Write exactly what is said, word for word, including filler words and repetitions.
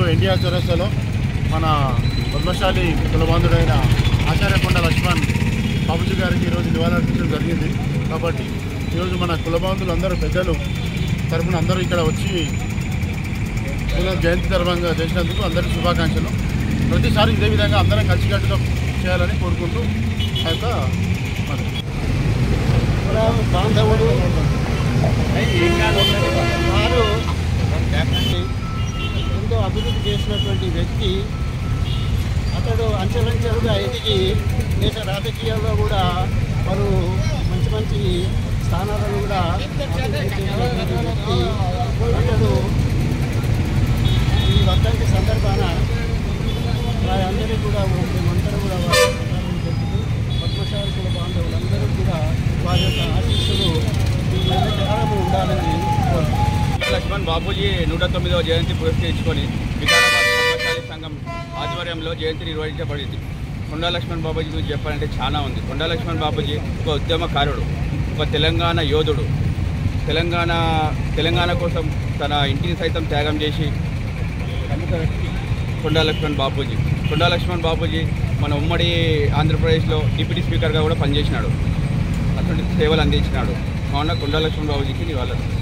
ఎన్టీఆర్ చౌరస్తాలో మన పద్మశాలి కులబాంధుడైన ఆచార్యకొండ లక్ష్మణ్ బాబుజీ గారికి ఈరోజు నివాళులర్పించడం జరిగింది. కాబట్టి ఈరోజు మన కులబాంధులు అందరూ పెద్దలు తరఫున అందరూ ఇక్కడ వచ్చి జయంతి సందర్భంగా చేసినందుకు అందరికీ శుభాకాంక్షలు. ప్రతిసారి ఇదే విధంగా అందరం కలిసికట్టుగా చేయాలని కోరుకుంటూ ఆ యొక్క బాంధవుడు వారు ఎంతో అభివృద్ధి చేసినటువంటి వ్యక్తి. అతడు అంచెలంచెలుగా ఎదిగి దేశ రాజకీయాల్లో కూడా వారు మంచి మంచి స్థానాలను కూడా చేసినటువంటి వ్యక్తి. అతడు ఈ వర్ధంతి సందర్భాన అందరికీ కూడా మేమందరూ కూడా వారి చెప్తూ పద్మశాలి కుల బాంధవులందరూ కూడా వారి యొక్క ఆశీస్సులు కాలము ఉండాలని కోరుతున్నాను. లక్ష్మణ్ బాబూజీ నూట తొమ్మిదవ జయంతి పురస్కరించుకొని వికారాబాద్ పద్మశాలి సంఘం ఆధ్వర్యంలో జయంతి నిర్వహించబడింది. కొండా లక్ష్మణ్ బాబూజీ గురించి చెప్పాలంటే చాలా ఉంది. కొండా లక్ష్మణ్ బాబూజీ ఒక ఉద్యమకారుడు, ఒక తెలంగాణ యోధుడు. తెలంగాణ తెలంగాణ కోసం తన ఇంటిని సైతం త్యాగం చేసి కొండా లక్ష్మణ్ బాబూజీ కొండా లక్ష్మణ్ బాబూజీ మన ఉమ్మడి ఆంధ్రప్రదేశ్లో డిప్యూటీ స్పీకర్గా కూడా పనిచేసినాడు. అటువంటి సేవలు అందించినాడు. కావున కొండా లక్ష్మణ్ బాబూజీకి నివాళులు.